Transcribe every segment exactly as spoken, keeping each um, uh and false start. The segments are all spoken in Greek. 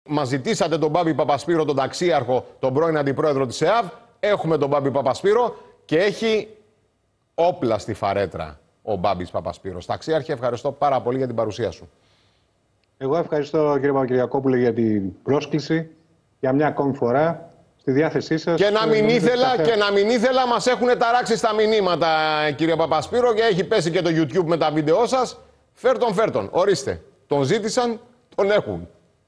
μας ζητήσατε τον Μπάμπη Παπασπύρο, τον ταξίαρχο, τον πρώην αντιπρόεδρο της ΕΑΒ. Έχουμε τον Μπάμπη Παπασπύρο και έχει όπλα στη φαρέτρα ο Μπάμπης Παπασπύρος. Ταξίαρχε, ευχαριστώ πάρα πολύ για την παρουσία σου. Εγώ ευχαριστώ, κύριε Παπακυριακόπουλε, για την πρόσκληση για μια ακόμη φορά. Στη διάθεσή σας. Και να μην ήθελα, κάθε... και να μην ήθελα, μας έχουν ταράξει στα μηνύματα, κύριε Παπασπύρο, και έχει πέσει και το YouTube με τα βίντεό σας. Φέρτον, φέρτον. Ορίστε. Τον ζήτησαν, τον έχουν.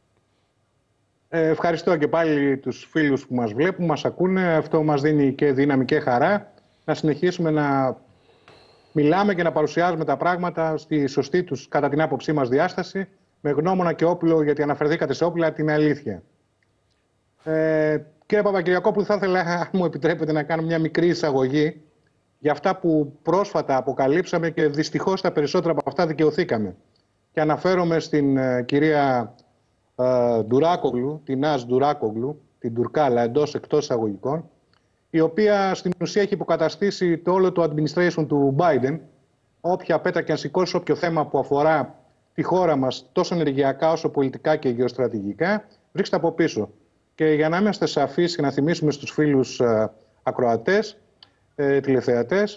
Ε, ευχαριστώ και πάλι τους φίλους που μας βλέπουν, μας ακούνε. Αυτό μας δίνει και δύναμη και χαρά να συνεχίσουμε να μιλάμε και να παρουσιάζουμε τα πράγματα στη σωστή τους, κατά την άποψή μας, διάσταση, με γνώμονα και όπλο, γιατί αναφερθήκατε σε όπλα, την αλήθεια. Ε, Κύριε Παπακυριακόπουλου, θα ήθελα, αν μου επιτρέπετε, να κάνω μια μικρή εισαγωγή για αυτά που πρόσφατα αποκαλύψαμε και δυστυχώς τα περισσότερα από αυτά δικαιωθήκαμε. Και αναφέρομαι στην uh, κυρία uh, Ντουράκογλου, την Άς Ντουράκογλου, την Τουρκάλα εντός εκτός εισαγωγικών, η οποία στην ουσία έχει υποκαταστήσει το όλο το administration του Biden, όποια πέτρα και αν σηκώσει, όποιο θέμα που αφορά τη χώρα μας, τόσο ενεργειακά όσο πολιτικά και γεωστρατηγικά, βρίσκεται από πίσω. Και για να είμαστε σαφείς και να θυμίσουμε στους φίλους ε, ακροατές, ε, τηλεθεατές,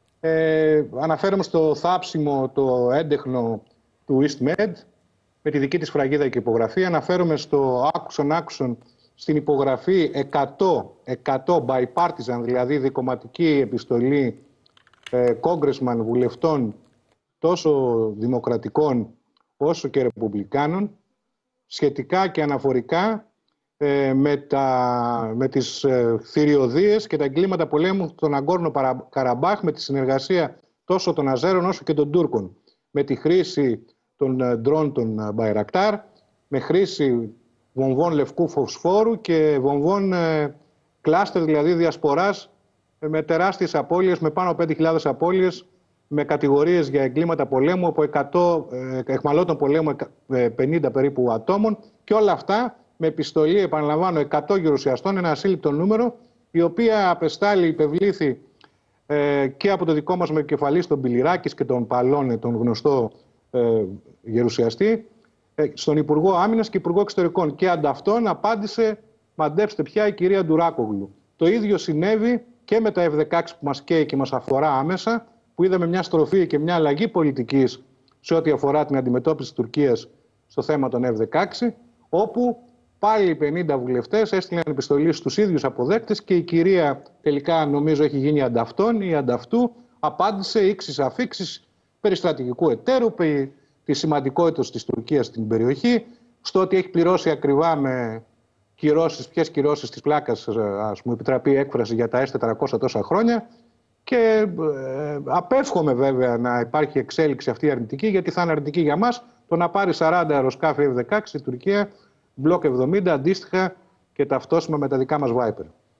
ε, αναφέρομαι στο θάψιμο, το έντεχνο του EastMed, με τη δική της φραγίδα και υπογραφή. Αναφέρομαι στο άκουσον άκουσον στην υπογραφή εκατό, εκατό bipartisan, δηλαδή δικομματική επιστολή ε, congressman, βουλευτών τόσο δημοκρατικών όσο και ρεπουμπλικάνων, σχετικά και αναφορικά Ε, με, τα, με τις ε, θηριωδίες και τα εγκλήματα πολέμου στον Αγκόρνο Καραμπάχ, με τη συνεργασία τόσο των Αζέρων όσο και των Τούρκων, με τη χρήση των ε, ντρόν των Μπαϊρακτάρ, με χρήση βομβών λευκού φωσφόρου και βομβών ε, κλάστερ, δηλαδή διασποράς, ε, με τεράστιες απώλειες, με πάνω από πέντε χιλιάδες απώλειες, με κατηγορίες για εγκλήματα πολέμου από εκατό ε, εχμαλώτων πολέμου, ε, πενήντα περίπου ατόμων, και όλα αυτά με επιστολή, επαναλαμβάνω, εκατό γερουσιαστών, ένα ασύλληπτο νούμερο, η οποία απεστάλλει, υπευλήθη ε, και από το δικό μας επικεφαλής, τον Πιλιράκης και τον Παλώνε, τον γνωστό ε, γερουσιαστή, ε, στον Υπουργό Άμυνας και Υπουργό Εξωτερικών. Και ανταυτόν απάντησε, μαντέψτε πια, η κυρία Ντουράκογλου. Το ίδιο συνέβη και με τα εφ δεκαέξι που μας καίει και μας αφορά άμεσα, που είδαμε μια στροφή και μια αλλαγή πολιτικής σε ό,τι αφορά την αντιμετώπιση της Τουρκίας στο θέμα των εφ δεκαέξι, όπου πάλι οι πενήντα βουλευτές έστειλαν επιστολή στους ίδιους αποδέκτες και η κυρία, τελικά νομίζω έχει γίνει ανταυτόν ή ανταυτού, απάντησε ήξης αφήξης περί στρατηγικού εταίρου, περί της σημαντικότητας της Τουρκίας στην περιοχή, στο ότι έχει πληρώσει ακριβά με κυρώσεις, ποιες κυρώσεις της πλάκας, ας μου επιτραπεί η έκφραση, για τα ες τετρακόσια τόσα χρόνια. Και ε, απέφχομαι βέβαια να υπάρχει εξέλιξη αυτή αρνητική, γιατί θα είναι αρνητική για μας το να πάρει σαράντα αεροσκάφη εφ δεκαέξι η Τουρκία, μπλοκ εβδομήντα, αντίστοιχα και ταυτόσιμα με τα δικά μας Viper.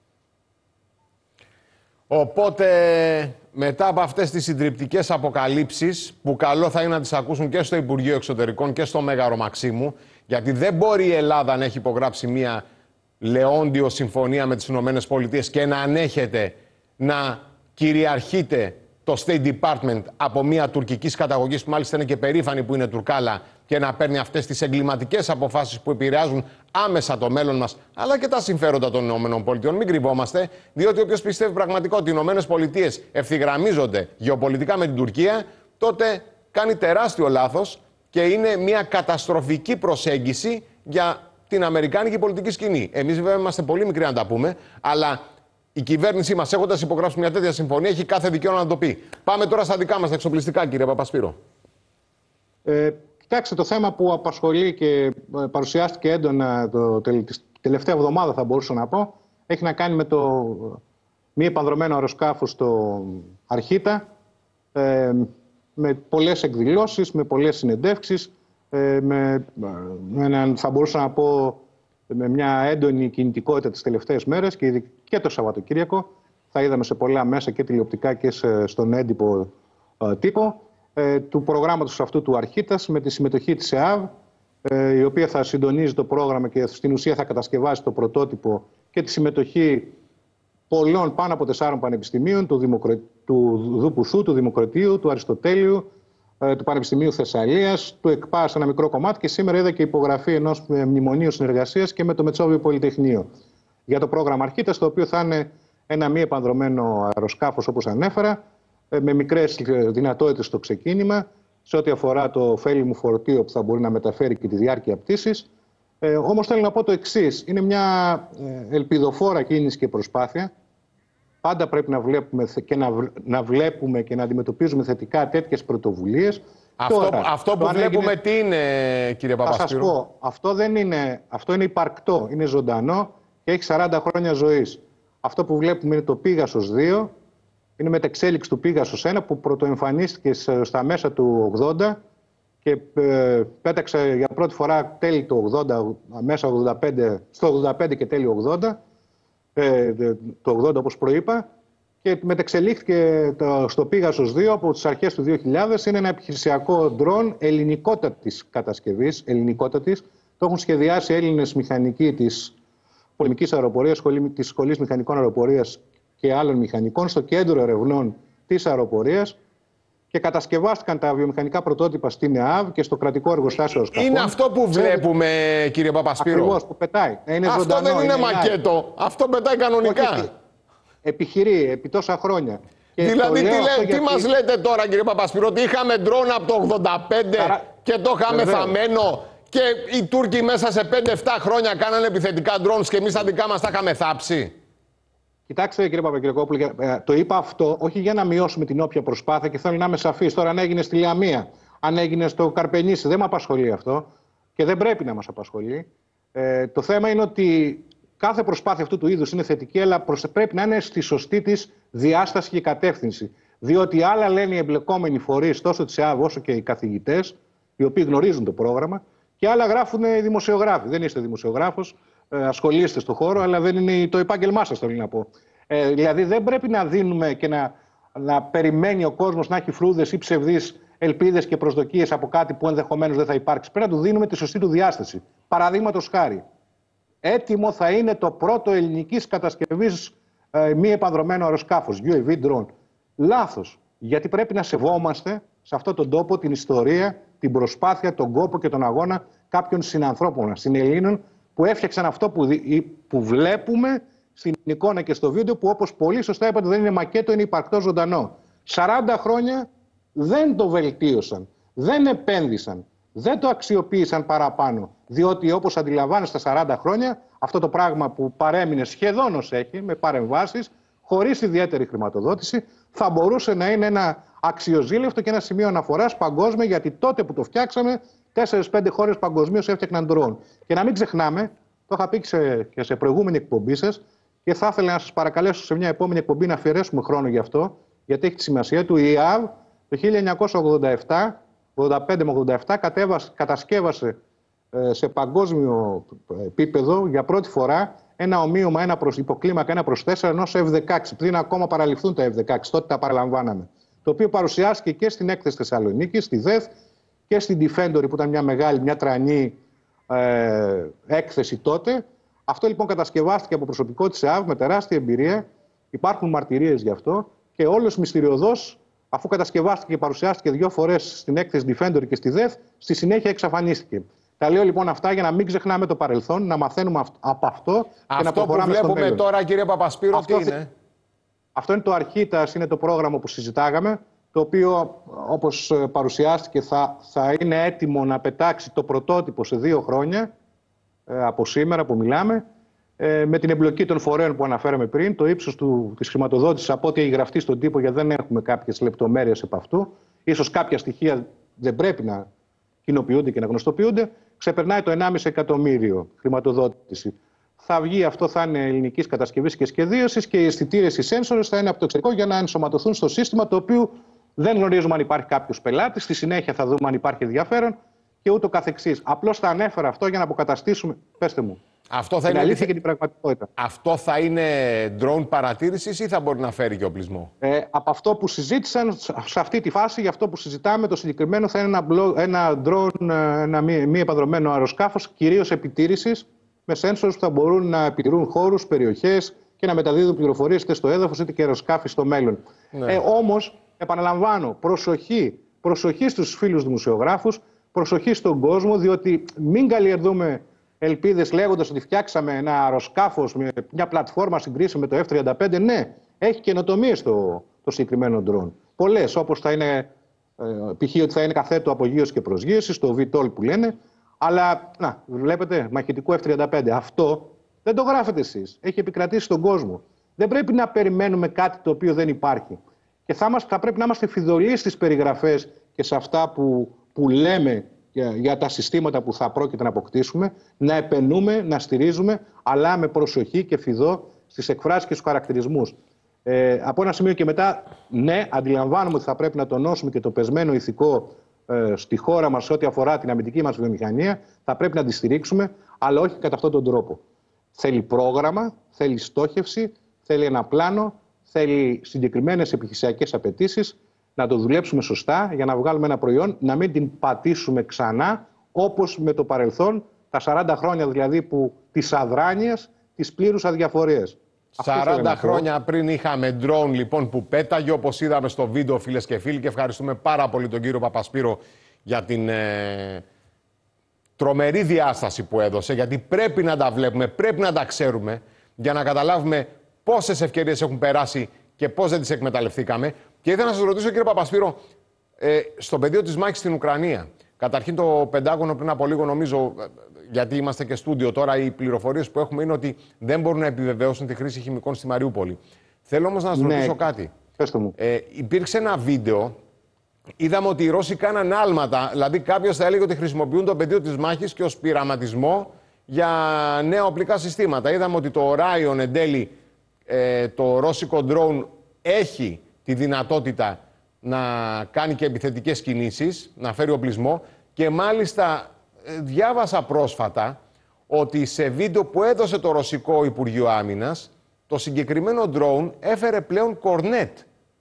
Οπότε, μετά από αυτές τις συντριπτικές αποκαλύψεις, που καλό θα είναι να τις ακούσουν και στο Υπουργείο Εξωτερικών και στο Μέγαρο Μαξίμου, γιατί δεν μπορεί η Ελλάδα να έχει υπογράψει μια λεόντιο συμφωνία με τις ΗΠΑ και να ανέχεται να κυριαρχείται το State Department από μια τουρκικής καταγωγής, που μάλιστα είναι και περήφανη που είναι Τουρκάλα, και να παίρνει αυτές τις εγκληματικές αποφάσεις που επηρεάζουν άμεσα το μέλλον μας, αλλά και τα συμφέροντα των ΗΠΑ. Μην κρυβόμαστε, διότι όποιος πιστεύει πραγματικά ότι οι ΗΠΑ ευθυγραμμίζονται γεωπολιτικά με την Τουρκία, τότε κάνει τεράστιο λάθος και είναι μια καταστροφική προσέγγιση για την αμερικάνικη πολιτική σκηνή. Εμείς βέβαια είμαστε πολύ μικροί να τα πούμε, αλλά η κυβέρνησή μας, έχοντας υπογράψει μια τέτοια συμφωνία, έχει κάθε δικαίωμα να το πει. Πάμε τώρα στα δικά μας τα εξοπλιστικά, κύριε Παπασπύρο. Ε, κοιτάξτε, το θέμα που απασχολεί και παρουσιάστηκε έντονα το τελευταία εβδομάδα, θα μπορούσα να πω, έχει να κάνει με το μη επανδρωμένο αεροσκάφος στο Αρχίτα, ε, με πολλές εκδηλώσεις, με πολλές συνεντεύξεις, ε, με, με έναν, θα μπορούσα να πω, με μια έντονη κινητικότητα τις τελευταίες μέρες και, και το Σαββατοκύριακο. Θα είδαμε σε πολλά μέσα και τηλεοπτικά και σε, στον έντυπο ε, τύπο ε, του προγράμματος αυτού του Αρχίτας, με τη συμμετοχή της ΕΑΒ, ε, η οποία θα συντονίζει το πρόγραμμα και στην ουσία θα κατασκευάσει το πρωτότυπο, και τη συμμετοχή πολλών, πάνω από τεσσάρων πανεπιστημίων, του, Δημοκρα... του Δουπουθού, του Δημοκρατίου, του Αριστοτέλειου, του Πανεπιστημίου Θεσσαλίας, του ΕΚΠΑ σε ένα μικρό κομμάτι και σήμερα είδα και υπογραφή ενός μνημονίου συνεργασίας και με το Μετσόβιο Πολυτεχνείο για το πρόγραμμα Αρχίτας, το οποίο θα είναι ένα μη επανδρωμένο αεροσκάφος, όπως ανέφερα, με μικρές δυνατότητες στο ξεκίνημα, σε ό,τι αφορά το ωφέλιμο φορτίο που θα μπορεί να μεταφέρει και τη διάρκεια πτήσης. Ε, όμως θέλω να πω το εξής. Είναι μια ελπιδοφόρα κίνηση και προσπάθεια. Πάντα πρέπει να βλέπουμε και να, να βλέπουμε και να αντιμετωπίζουμε θετικά τέτοιες πρωτοβουλίες. Αυτό, Τώρα, αυτό που βλέπουμε έγινε... τι είναι, κύριε Παπασπύρου? Θα σας πω, αυτό δεν είναι, αυτό είναι υπαρκτό, είναι ζωντανό και έχει σαράντα χρόνια ζωής. Αυτό που βλέπουμε είναι το Πίγασος δύο, είναι μετεξέλιξη του Πίγασος ένα που πρωτοεμφανίστηκε στα μέσα του ογδόντα και ε, πέταξε για πρώτη φορά τέλη του ογδόντα, μέσα ογδόντα πέντε, στο ογδόντα πέντε και τέλη ογδόντα, ε, το ογδόντα όπως προείπα, και μετεξελίχθηκε το, στο Πίγασος δύο από τις αρχές του δύο χιλιάδες. Είναι ένα επιχειρησιακό ντρόν ελληνικότατης κατασκευής, ελληνικότατης. Το έχουν σχεδιάσει Έλληνες μηχανικοί της πολεμικής αεροπορίας, της Σχολής Μηχανικών Αεροπορίας και άλλων μηχανικών στο κέντρο ερευνών της αεροπορίας και κατασκευάστηκαν τα βιομηχανικά πρωτότυπα στην ΕΑΒ και στο κρατικό εργοστάσιο αεροσκαφών. Είναι αυτό που βλέπουμε, κύριε Παπασπύρο? Ακριβώς, που πετάει. Είναι αυτό ζωντανό, δεν είναι, είναι μακέτο. live. Αυτό πετάει κανονικά. Όχι, επιχειρεί επί τόσα χρόνια. Και δηλαδή, τι, λέ, γιατί... τι μας λέτε τώρα, κύριε Παπασπύρο, ότι είχαμε ντρόν από το ογδόντα πέντε Άρα... και το είχαμε Βεβαίως. θαμένο και οι Τούρκοι μέσα σε πέντε εφτά χρόνια κάνανε επιθετικά ντρόνς και εμείς τα δικά μας τα είχαμε θάψει? Κοιτάξτε, κύριε Παπακυριακόπουλε, το είπα αυτό όχι για να μειώσουμε την όποια προσπάθεια και θέλω να είμαι σαφής. Τώρα, αν έγινε στη Λιαμία, αν έγινε στο Καρπενήσι, δεν με απασχολεί αυτό και δεν πρέπει να μας απασχολεί. Ε, το θέμα είναι ότι κάθε προσπάθεια αυτού του είδους είναι θετική, αλλά πρέπει να είναι στη σωστή της διάσταση και κατεύθυνση. Διότι άλλα λένε οι εμπλεκόμενοι φορείς, τόσο της ΕΑΒ όσο και οι καθηγητές, οι οποίοι γνωρίζουν το πρόγραμμα, και άλλα γράφουν οι δημοσιογράφοι. Δεν είστε δημοσιογράφος, ε, ασχολείστε στο χώρο, αλλά δεν είναι το επάγγελμά σας, θέλω να πω. Ε, δηλαδή, δεν πρέπει να δίνουμε και να, να περιμένει ο κόσμος να έχει φρούδες ή ψευδείς ελπίδες και προσδοκίες από κάτι που ενδεχομένως δεν θα υπάρξει. Πρέπει να του δίνουμε τη σωστή του διάσταση. Παραδείγματος χάρη, έτοιμο θα είναι το πρώτο ελληνικής κατασκευής ε, μη επανδρωμένο αεροσκάφος, γιου έι βι drone. Λάθος. Γιατί πρέπει να σεβόμαστε σε αυτόν τον τόπο την ιστορία, την προσπάθεια, τον κόπο και τον αγώνα κάποιων συνανθρώπων μας, συνελλήνων, που έφτιαξαν αυτό που, που βλέπουμε στην εικόνα και στο βίντεο, που όπως πολύ σωστά είπατε δεν είναι μακέτο, είναι υπαρκτό ζωντανό. σαράντα χρόνια δεν το βελτίωσαν, δεν επένδυσαν, δεν το αξιοποίησαν παραπάνω. Διότι όπως αντιλαμβάνεστε στα σαράντα χρόνια, αυτό το πράγμα που παρέμεινε σχεδόν ως έχει, με παρεμβάσεις, χωρίς ιδιαίτερη χρηματοδότηση, θα μπορούσε να είναι ένα αξιοζήλευτο και ένα σημείο αναφοράς παγκόσμια, γιατί τότε που το φτιάξαμε, τέσσερις πέντε χώρες παγκοσμίως έφτιαχναν ντρόν. Και να μην ξεχνάμε, το είχα πει και σε, και σε προηγούμενη εκπομπή σας, και θα ήθελα να σας παρακαλέσω σε μια επόμενη εκπομπή να αφιερέσουμε χρόνο γι' αυτό, γιατί έχει τη σημασία του. Η ΕΑΒ το χίλια εννιακόσια ογδόντα επτά, ογδόντα πέντε με ογδόντα επτά κατασκεύασε ε, σε παγκόσμιο επίπεδο για πρώτη φορά ένα ομοίωμα, ένα προς υποκλίμακα ένα προς τέσσερα ενός εφ δεκαέξι, πριν ακόμα παραληφθούν τα εφ δεκαέξι, τότε τα παραλαμβάναμε. Το οποίο παρουσιάστηκε και στην έκθεση Θεσσαλονίκη, στη ΔΕΘ και στην Defender, που ήταν μια μεγάλη, μια τρανή ε, έκθεση τότε. Αυτό λοιπόν κατασκευάστηκε από προσωπικό της ΕΑΒ με τεράστια εμπειρία. Υπάρχουν μαρτυρίες γι' αυτό και όλος μυστηριωδώς, αφού κατασκευάστηκε και παρουσιάστηκε δύο φορές στην έκθεση Defender και στη ΔΕΘ, στη συνέχεια εξαφανίστηκε. Τα λέω λοιπόν αυτά για να μην ξεχνάμε το παρελθόν, να μαθαίνουμε από αυτό και αυτό να προχωράμε στο μέλλον. Αυτό που βλέπουμε τώρα, κύριε Παπασπύρο, αυτό, τι είναι? Αυτό είναι το Αρχίτας, είναι το πρόγραμμα που συζητάγαμε, το οποίο όπως παρουσιάστηκε θα, θα είναι έτοιμο να πετάξει το πρωτότυπο σε δύο χρόνια, ε, από σήμερα που μιλάμε, ε, με την εμπλοκή των φορέων που αναφέραμε πριν, το ύψος του, της χρηματοδότησης από ό,τι έχει γραφτεί στον τύπο, γιατί δεν έχουμε κάποιες λεπτομέρειες επ' αυτού. Ίσως κάποια στοιχεία δεν πρέπει να κοινοποιούνται και να γνωστοποιούνται. Ξεπερνάει το ενάμιση εκατομμύριο χρηματοδότηση. Θα βγει, αυτό θα είναι ελληνικής κατασκευής και σχεδίωσης, και οι αισθητήρες, οι sensors θα είναι από το εξωτερικό για να ενσωματωθούν στο σύστημα, το οποίο δεν γνωρίζουμε αν υπάρχει κάποιος πελάτης. Στη συνέχεια θα δούμε αν υπάρχει ενδιαφέρον και ούτω καθεξής. Απλώς τα ανέφερα αυτό για να αποκαταστήσουμε. Πέστε μου. Αυτό θα την είναι αλήθεια και την πραγματικότητα. Αυτό θα είναι drone παρατήρησης ή θα μπορεί να φέρει και οπλισμό? Ε, από αυτό που συζήτησαν, σε αυτή τη φάση, για αυτό που συζητάμε, το συγκεκριμένο θα είναι ένα, μπλο, ένα drone, ένα μη, μη επανδρωμένο αεροσκάφος, κυρίως επιτήρησης, με sensors που θα μπορούν να επιτηρούν χώρους, περιοχές και να μεταδίδουν πληροφορίες είτε στο έδαφος είτε και αεροσκάφη στο μέλλον. Ναι. Ε, όμως, επαναλαμβάνω, προσοχή. προσοχή στους φίλους δημοσιογράφους, προσοχή στον κόσμο, διότι μην καλλιεργούμε ελπίδες λέγοντας ότι φτιάξαμε ένα αεροσκάφος με μια πλατφόρμα συγκρίσιμη με το εφ τριάντα πέντε. Ναι, έχει καινοτομίες το, το συγκεκριμένο ντρόν. Πολλές, όπως θα είναι, ε, π.χ. ότι θα είναι καθέτο απογείωση και προσγείωση, το βι τόλ που λένε. Αλλά, να, βλέπετε, μαχητικό εφ τριάντα πέντε. Αυτό δεν το γράφετε εσείς. Έχει επικρατήσει στον κόσμο. Δεν πρέπει να περιμένουμε κάτι το οποίο δεν υπάρχει. Και θα, μας, θα πρέπει να είμαστε φιδωλοί στις περιγραφές και σε αυτά που, που λέμε για, για τα συστήματα που θα πρόκειται να αποκτήσουμε, να επενούμε, να στηρίζουμε, αλλά με προσοχή και φιδό στις εκφράσεις και στους χαρακτηρισμούς. Ε, από ένα σημείο και μετά, ναι, αντιλαμβάνουμε ότι θα πρέπει να τονώσουμε και το πεσμένο ηθικό ε, στη χώρα μας ό,τι αφορά την αμυντική μας βιομηχανία, θα πρέπει να τη στηρίξουμε, αλλά όχι κατά αυτόν τον τρόπο. Θέλει πρόγραμμα, θέλει στόχευση, θέλει ένα πλάνο, θέλει συγκεκριμένες επιχειρησιακές απαιτήσεις, να το δουλέψουμε σωστά για να βγάλουμε ένα προϊόν, να μην την πατήσουμε ξανά όπως με το παρελθόν, τα σαράντα χρόνια δηλαδή που, της αδράνειας, της πλήρους αδιαφορίας. σαράντα χρόνια πριν είχαμε drone λοιπόν που πέταγε, όπως είδαμε στο βίντεο, φίλες και φίλοι, και ευχαριστούμε πάρα πολύ τον κύριο Παπασπύρο για την ε, τρομερή διάσταση που έδωσε, γιατί πρέπει να τα βλέπουμε, πρέπει να τα ξέρουμε για να καταλάβουμε πόσες ευκαιρίες έχουν περάσει και πώς δεν τις εκμεταλλευτήκαμε. Και ήθελα να σας ρωτήσω, κύριε Παπασπύρο, ε, στο πεδίο της μάχης στην Ουκρανία, καταρχήν το Πεντάγωνο πριν από λίγο, νομίζω, γιατί είμαστε και στούντιο τώρα, οι πληροφορίες που έχουμε είναι ότι δεν μπορούν να επιβεβαιώσουν τη χρήση χημικών στη Μαριούπολη. Θέλω όμως να σας ναι. ρωτήσω κάτι. Μου. Ε, υπήρξε ένα βίντεο, είδαμε ότι οι Ρώσοι κάναν άλματα, δηλαδή κάποιος θα έλεγε ότι χρησιμοποιούν το πεδίο της μάχης και ως πειραματισμό για νέα οπλικά συστήματα. Είδαμε ότι το Orion εν τέλει, ε, το ρώσικο drone, έχει τη δυνατότητα να κάνει και επιθετικές κινήσεις, να φέρει οπλισμό, και μάλιστα διάβασα πρόσφατα ότι σε βίντεο που έδωσε το Ρωσικό Υπουργείο Άμυνας, το συγκεκριμένο drone έφερε πλέον κορνέτ,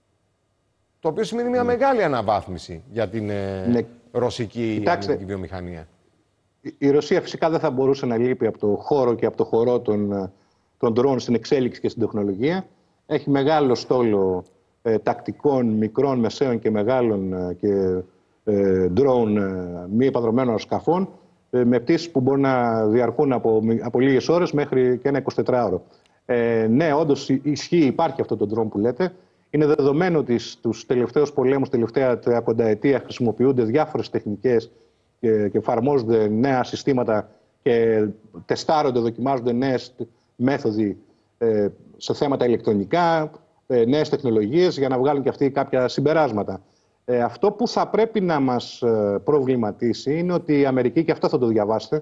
το οποίο σημαίνει μια ναι. μεγάλη αναβάθμιση για την ναι. ρωσική αμυντική βιομηχανία. Η Ρωσία φυσικά δεν θα μπορούσε να λείπει από το χώρο και από το χορό των, των drone στην εξέλιξη και στην τεχνολογία. Έχει μεγάλο στόλο ε, τακτικών, μικρών, μεσαίων και μεγάλων ε, και ε, drone ε, μη επανδρομένων αεροσκαφών, ε, με πτήσεις που μπορούν να διαρκούν από, από λίγες ώρες μέχρι και ένα εικοσιτετράωρο. Ε, ναι, όντως ισχύει, υπάρχει αυτό το drone που λέτε. Είναι δεδομένο ότι στους τελευταίους πολέμους, τελευταία τριακονταετία, χρησιμοποιούνται διάφορες τεχνικές και, και εφαρμόζονται νέα συστήματα και τεστάρονται, δοκιμάζονται νέες μέθοδοι ε, σε θέματα ηλεκτρονικά, ε, νέες τεχνολογίες, για να βγάλουν και αυτοί κάποια συμπεράσματα. Ε, αυτό που θα πρέπει να μας προβληματίσει είναι ότι η Αμερική, και αυτό θα το διαβάσετε,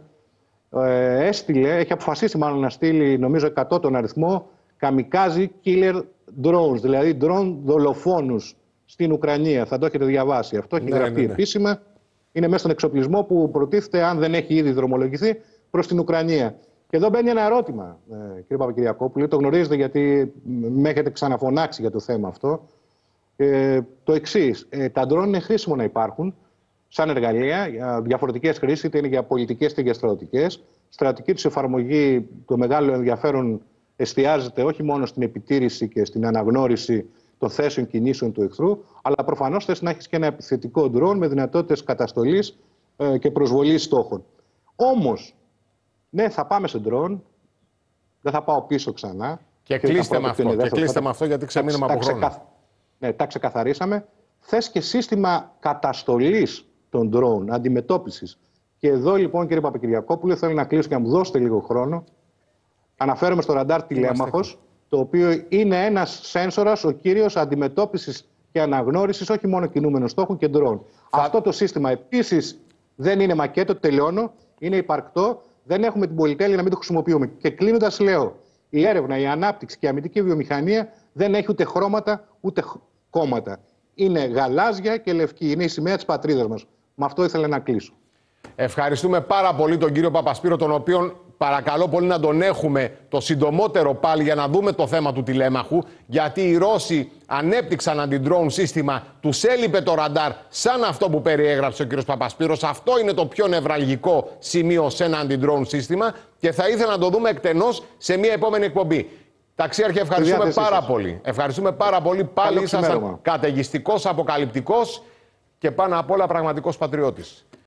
ε, έστειλε, έχει αποφασίσει μάλλον να στείλει, νομίζω, εκατό τον αριθμό kamikaze killer drones, δηλαδή drone δολοφόνους στην Ουκρανία. Θα το έχετε διαβάσει. Αυτό έχει ναι, γραφτεί ναι, ναι. επίσημα. Είναι μέσα στον εξοπλισμό που προτίθεται, αν δεν έχει ήδη δρομολογηθεί, προς την Ουκρανία. Και εδώ μπαίνει ένα ερώτημα, ε, κύριε Παπακυριακόπουλε, το γνωρίζετε γιατί με έχετε ξαναφωνάξει για το θέμα αυτό. Ε, το εξής, ε, τα ντρόν είναι χρήσιμο να υπάρχουν σαν εργαλεία για διαφορετικές χρήσεις, είτε είναι για πολιτικές είτε για στρατιωτικές. Στρατιωτική τους εφαρμογή, το μεγάλο ενδιαφέρον εστιάζεται όχι μόνο στην επιτήρηση και στην αναγνώριση των θέσεων κινήσεων του εχθρού, αλλά προφανώς θες να έχεις και ένα επιθετικό ντρόν με δυνατότητες καταστολής ε, και προσβολής στόχων. Όμως, ναι, θα πάμε σε ντρόν, δεν θα πάω πίσω ξανά. Και, και κλείστε με αυτό, και κλείστε με αυτό, γιατί ξεμείνουμε από χρόνο. Ξεκαθ... Ναι, τα ξεκαθαρίσαμε. Θες και σύστημα καταστολής των ντρόουν, αντιμετώπισης. Και εδώ λοιπόν, κύριε Παπακυριακόπουλε, θέλω να κλείσω και να μου δώσετε λίγο χρόνο. Αναφέρομαι στο ραντάρ τηλέμαχος, το οποίο είναι ένας σένσορας, ο κύριος αντιμετώπισης και αναγνώρισης όχι μόνο κινούμενων στόχων και ντρόουν. Θα... Αυτό το σύστημα επίσης δεν είναι μακέτο, τελειώνω, είναι υπαρκτό. Δεν έχουμε την πολυτέλεια να μην το χρησιμοποιούμε. Και κλείνοντας, λέω, η έρευνα, η ανάπτυξη και η αμυντική βιομηχανία δεν έχει ούτε χρώματα ούτε κόμματα. Είναι γαλάζια και λευκή. Είναι η σημαία της πατρίδας μας. Με αυτό ήθελα να κλείσω. Ευχαριστούμε πάρα πολύ τον κύριο Παπασπύρο, τον οποίον παρακαλώ πολύ να τον έχουμε το συντομότερο πάλι για να δούμε το θέμα του τηλέμαχου. Γιατί οι Ρώσοι ανέπτυξαν αντι-drone σύστημα, τους έλειπε το ραντάρ, σαν αυτό που περιέγραψε ο κύριος Παπασπύρος. Αυτό είναι το πιο νευραλγικό σημείο σε ένα αντι-drone σύστημα και θα ήθελα να το δούμε εκτενώς σε μια επόμενη εκπομπή. Ταξίαρχε, ευχαριστούμε πάρα πολύ. Ευχαριστούμε πάρα πολύ. Πάλι ήσασταν καταιγιστικός, αποκαλυπτικός. και πάνω απ' όλα πραγματικός πατριώτης.